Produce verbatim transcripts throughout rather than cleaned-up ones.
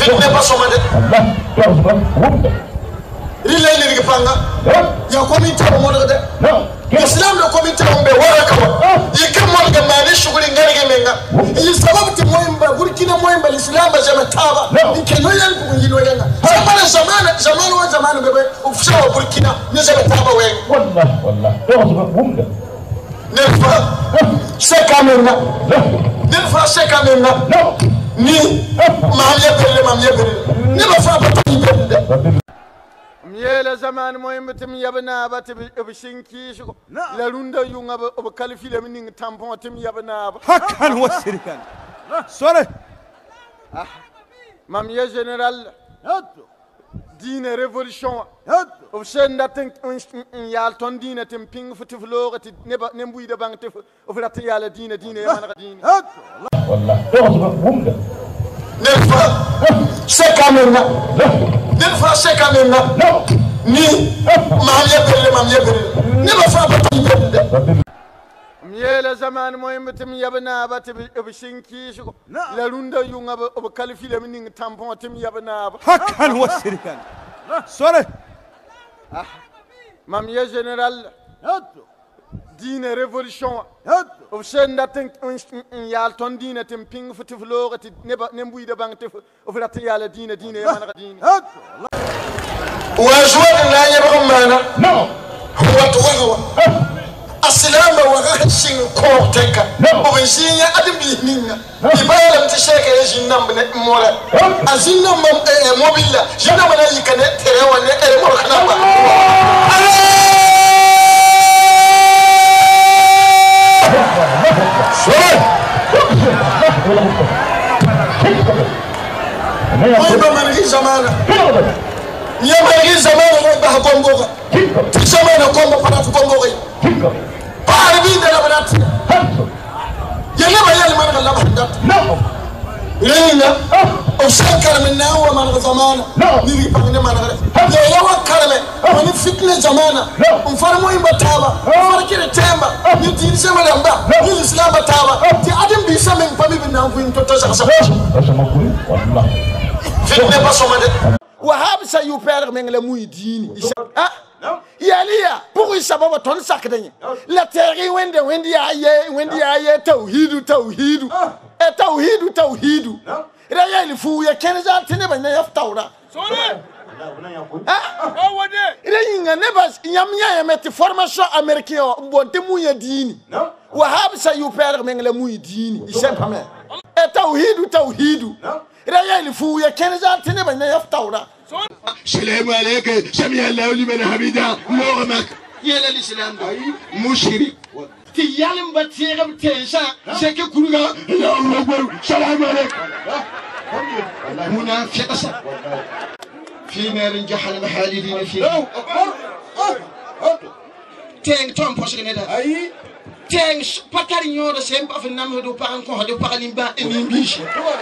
fitne ba somade rilay li ngi panga ya comité mo mo de islam le comité on be wara ka yike mo ga mali shuguri ngari ge menga yi sababu ti moyimba burkina moyimba islam ba jama taba yike no yan ku yino yanga zamana zamana zamana wa zamana be ufsha wa burkina ne jama taba we wallahi wallahi to bumda ne fa c'est quand même là ne fa c'est quand même là ni mamye belle mamye belle ne ba fa ba ti belle Miele zaman moyimbe tim yabna ba te bishinki shugo la runda yunga ba kalifi le min tampon tim yabna ba hakan wasirikan sore ah mam ye general dine révolution o senda tin yal ton dine tim ping futi florati ne ba ne mbuide bang te o flati yala dine dine man dine wallahi to bumda ne fa c'est quand même là ne fa c'est quand même là ni mamye belle mamye belle ne ba fa ba ti belle miele zaman moyimbe tim yabna ba te bishinki shugo la runda yunga ba kalifi le min tampon tim yabna ba hakan wasirikan sore ah mam ye general dine révolution o senda tin yal ton dine tim ping futi florati ne ba ne mbuide bang te o flati yala dine dine man dine wa juwa na yaba mana no huwa tuwa asilamba wa shin ko tenka o ben shinya adbi ninga ibala mtisheke yeshin namne mola azinna mobile jina mana yikane terewa ne ere mo kana ba Moiba marigi zamana Nya marigi zamana ba komboga zamana kombo para komboga Para bi de la banati Yele ba yele man la bandat no Lina o shakar min nawa man zamana ni ba ne man ya yawa karame wani fitne zamana um far moimba taba far kire temba ni tin sama lamba ni islam taba ti adam bi sama pami bin na fuin to to sa sa wallahi fitne ba somade wahab sa yu père men la muy dini ah yaliya pour sababa ton sakdanye la terri wende wendi aye wendi aye tawhidu tawhidu e tawhidu tawhidu raya il fu ya kenza tene ba na yaftawra sore ah wode rayinga ne bas nyamnya ya meti formation américain bonte muy dini wahab sa yu père men la muy dini isen pame e tawhidu tawhidu raya il fu ya kenza tene ba na yaftawra السلام عليك سمع الله لمن حمده مغمك يا الاسلام مشرك تيالم بتيغم تنشا شك كلغا الله اكبر سلام عليك منافق في نار جهنم خالدين فيها تين توم بوشكندا اي تين باتاري نيو سيمبا في نامدو بانكو دو باغليمبا امبيش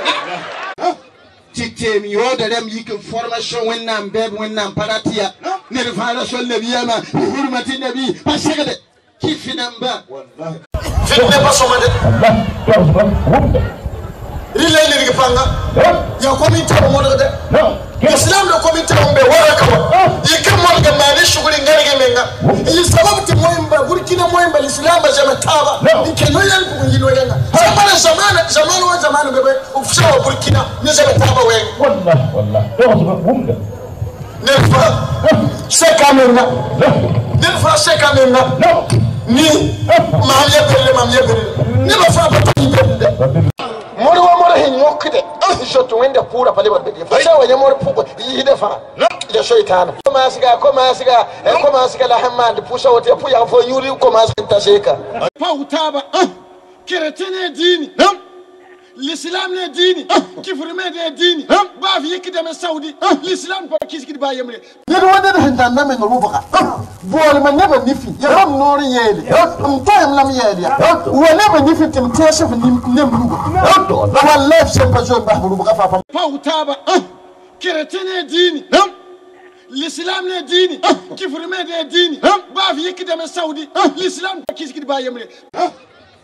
Titem yo da dem yik formation wennam beb wennam paratia ne relation le biyama hurmati nabi pasagade kifinamba wallahi fitne ba somade wallahi rilay li ngi panga ya comité mo do de islam le comité on be wara ka yike mo ga mali shuguri ngari ge menga yi sababu ti moyimba burkina moyimba islam ba jama taba yike no yan ku yino yanga zamana zamana zamana wa zamana be ufsha wa burkina ne jama taba we wallahi wallahi to bumda ne fa c'est quand même là ne fa c'est quand même là ni mamye belle mamye belle ne ba fa ba ti belle mori wa mori hin yokde shoto wende pura pale ba bedi fa wa nyamori puko yide fa ya shaytan koma siga koma siga koma siga la hamad pusha wote puya fo yuri koma senta sheka pa utaba keretene dini l'islam ne dini kifrime de dini ba fi yikide me saudi l'islam ko kiski ba yemre yedo wonde de handa na me rubuka bol man neba nifi ya ram nori yele am tayam lam yele ya wala ba nifi tim teshef nim rubuka wallahi sempa jo ba rubuka fa pa utaba keretene dini l'islam ne dini kifrime de dini ba fi yikide me saudi l'islam ko kiski ba yemre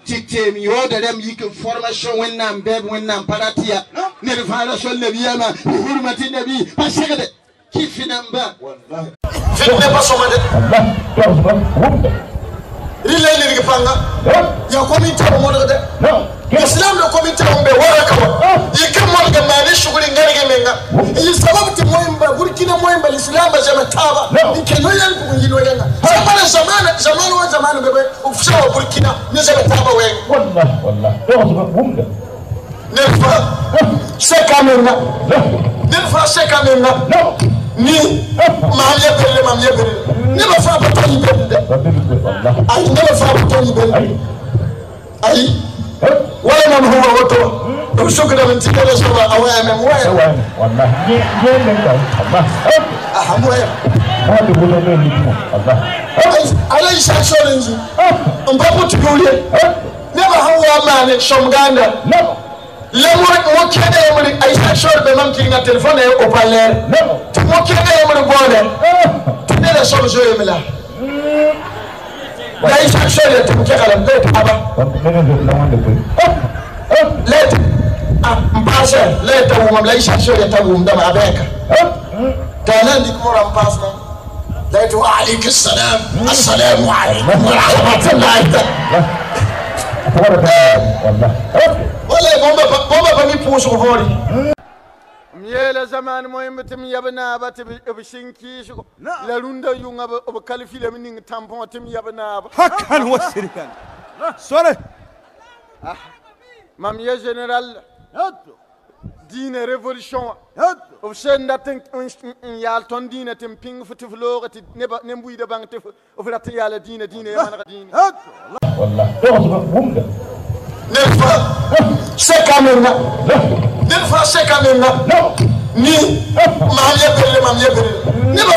Titem yoderem yik formation wennam beb wennam paratia ne fala sol nabiyama bi hurmati nabi pasagade kifinamba wallahi fitne basomade Allah rile ni gipanga ya komite mo de no islam no komite ombe waraka yike mo de mani shuguri ngari menga yi sababu ti moyimba burkina moyimba islam ba jama taba yike no yan ku ngino yenga zamana zamana zamana wa zamana bebe ufsha burkina ni jama taba we wallahi wallahi to bumda nefa se kamena nefa se kamena no ni mamye belle mamye belle ne ba fa ba tani belle ay ne ba fa ba tani belle ay wala man huwa wato to shukra min tikala shawa awaya men waya wallahi ye ye ne ka Allah ahamu ya hadi bulo ne ni Allah alay sha sholenji on ba mutu gole ne ba hawa mane shomganda no le mo kene yamri ay sha shol be mam tinga telephone e o parler no to mo kene yamri bode tinde la shol jo yemla ay sha shol ya to kala be aba let ah mbasha let o mam la sha shol ya tabu ndama abeka kana ndik mo ram pasna let wa alaykum assalam assalamu alaykum wa rahmatullahi والله بومبا بومبا بمي بوش غفوري ميلا زمان مهم تم يبنا بات بشينكي شو لا روندا يونغا بكالفي لمن تامبون تم يبنا حقا وسرقا سوري مام يا جنرال دين ريفولوشن وشن داتن يال تون دين تم بينغ فتف لوغتي نبا نمبوي دبان تف وفرات يال دين دين يا من دين والله تو nefa sekamena nefa sekamena ni mamye belle mamye belle ne ba